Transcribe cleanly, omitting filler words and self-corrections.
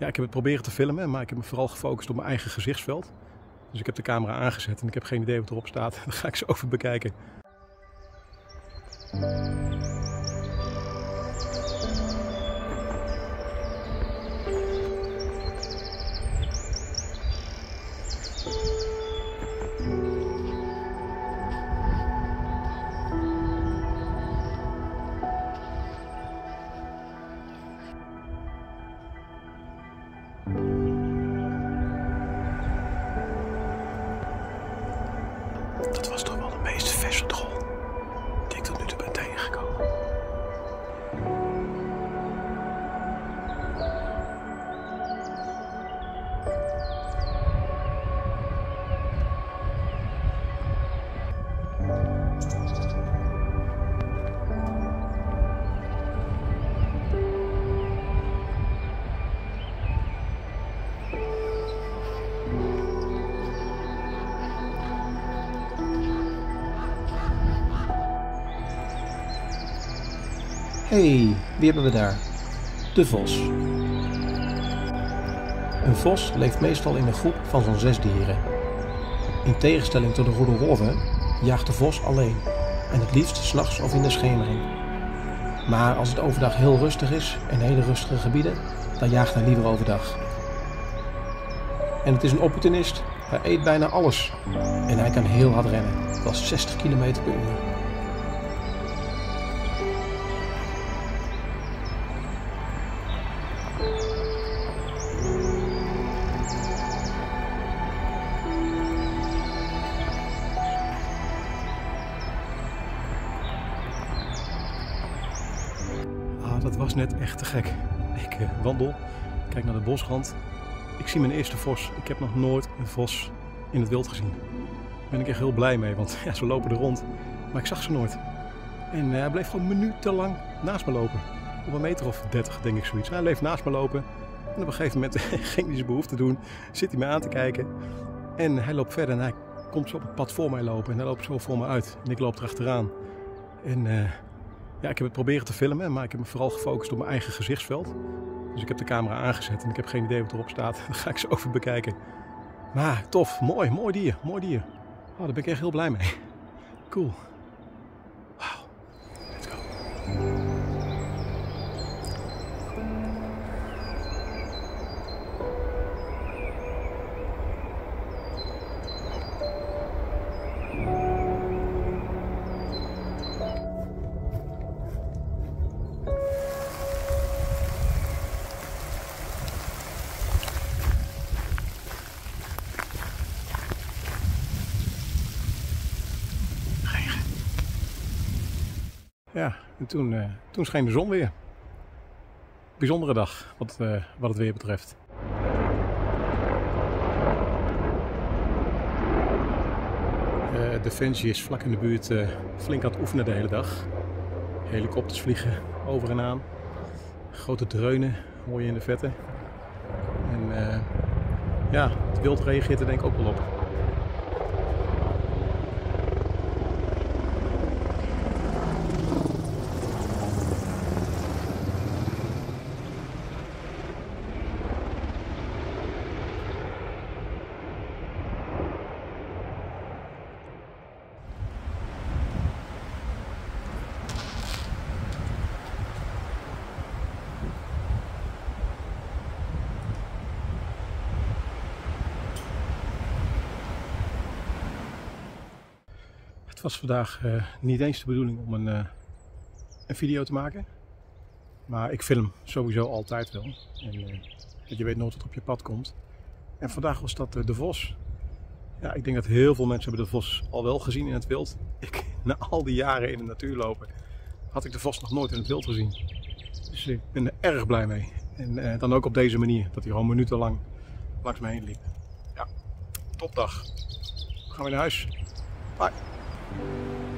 Ja, ik heb het proberen te filmen, maar ik heb me vooral gefocust op mijn eigen gezichtsveld. Dus ik heb de camera aangezet en ik heb geen idee wat erop staat. Dat ga ik zo even bekijken. Dat was toch wel de meest verse drol die ik tot nu toe ben tegengekomen. Hey, wie hebben we daar? De vos. Een vos leeft meestal in een groep van zo'n 6 dieren. In tegenstelling tot de roedel wolven jaagt de vos alleen en het liefst 's nachts of in de schemering. Maar als het overdag heel rustig is en hele rustige gebieden, dan jaagt hij liever overdag. En het is een opportunist, hij eet bijna alles en hij kan heel hard rennen, wel 60 km per uur. Dat was net echt te gek. Ik wandel, kijk naar de bosrand. Ik zie mijn eerste vos. Ik heb nog nooit een vos in het wild gezien. Daar ben ik echt heel blij mee, want ja, ze lopen er rond. Maar ik zag ze nooit. En hij bleef gewoon minutenlang naast me lopen. Op een meter of 30 denk ik zoiets. Hij bleef naast me lopen. En op een gegeven moment ging hij zijn behoefte doen. Zit hij me aan te kijken. En hij loopt verder en hij komt zo op het pad voor mij lopen. En hij loopt zo voor me uit. En ik loop erachteraan. En ja, ik heb het proberen te filmen, maar ik heb me vooral gefocust op mijn eigen gezichtsveld. Dus ik heb de camera aangezet en ik heb geen idee wat erop staat. Dat ga ik zo even bekijken. Maar tof, mooi dier, mooi dier. Oh, daar ben ik echt heel blij mee. Cool. Wauw, let's go. Ja, en toen scheen de zon weer. Bijzondere dag wat het weer betreft. Defensie is vlak in de buurt flink aan het oefenen de hele dag. Helikopters vliegen over en aan. Grote dreunen hoor je in de vette. En ja, het wild reageert er denk ik ook wel op. Het was vandaag niet eens de bedoeling om een video te maken. Maar ik film sowieso altijd wel. En je weet nooit wat op je pad komt. En vandaag was dat de vos. Ja, ik denk dat heel veel mensen hebben de vos al wel gezien in het wild. Na al die jaren in de natuur lopen, had ik de vos nog nooit in het wild gezien. Dus ik ben er erg blij mee. En dan ook op deze manier, dat hij gewoon minutenlang langs me heen liep. Ja, topdag. We gaan weer naar huis. Bye.